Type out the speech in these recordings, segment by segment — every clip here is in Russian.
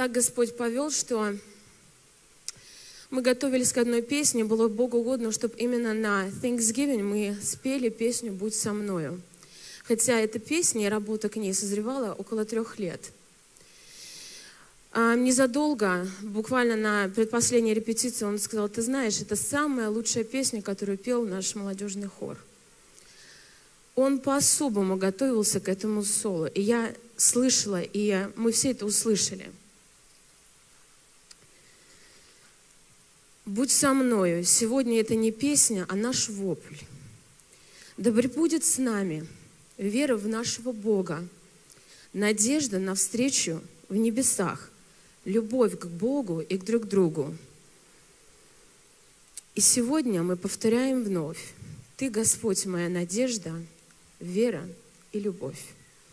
так Господь повел, что мы готовились к одной песне, было Богу угодно, чтобы именно на Thanksgiving мы спели песню «Будь со мною». Хотя эта песня и работа к ней созревала около 3 лет. Незадолго, буквально на предпоследней репетиции, он сказал: ты знаешь, это самая лучшая песня, которую пел наш молодежный хор. Он по-особому готовился к этому соло. И я слышала, и мы все это услышали. «Будь со мною». Сегодня это не песня, а наш вопль. Да пребудет с нами вера в нашего Бога, надежда на встречу в небесах, любовь к Богу и к друг другу. И сегодня мы повторяем вновь: Ты, Господь, моя надежда, вера и любовь.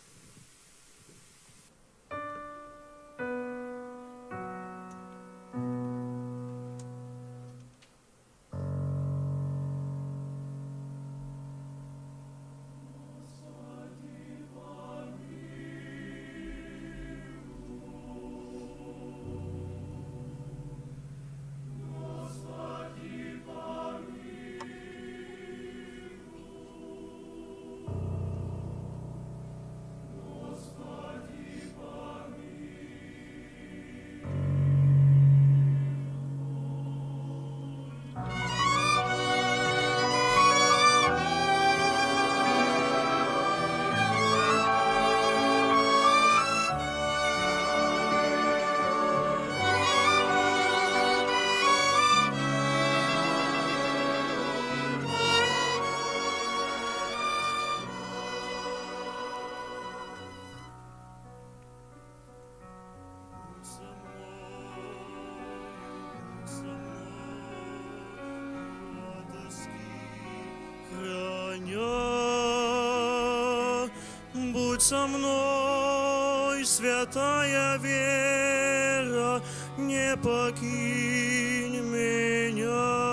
Будь со мной, святая вера, не покинь меня.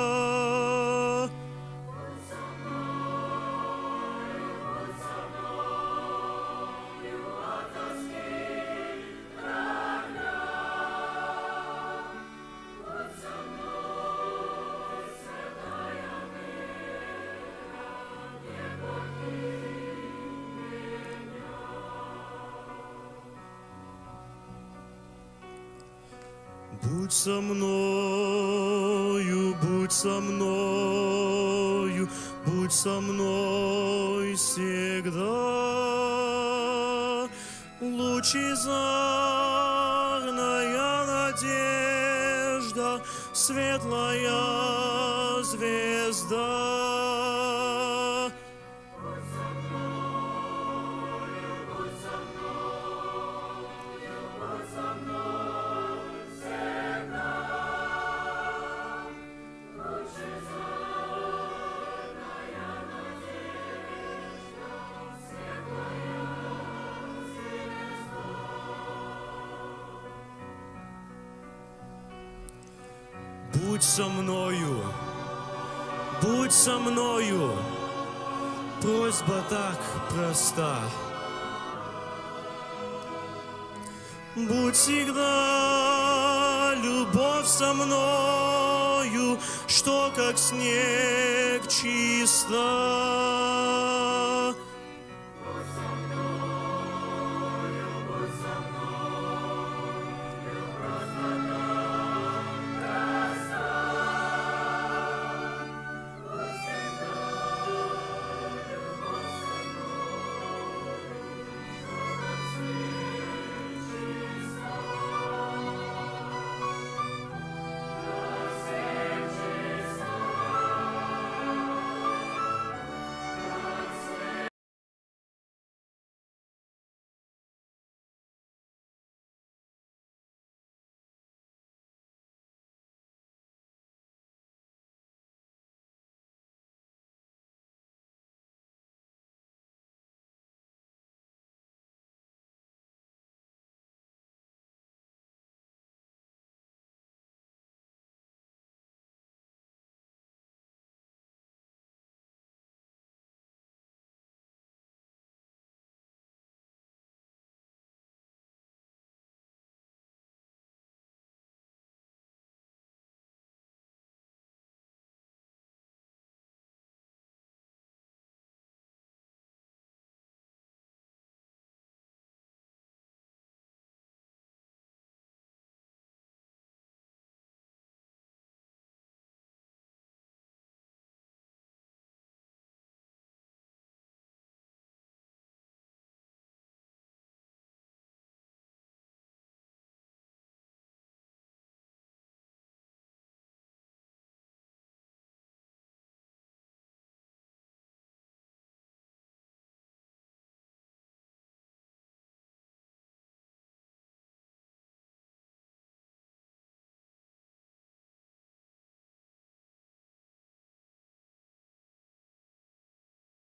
Будь со мною, будь со мною, будь со мной всегда. Лучезарная надежда, светлая звезда. Будь со мною, будь со мною, просьба так проста. Будь всегда любовь со мною, что как снег чиста.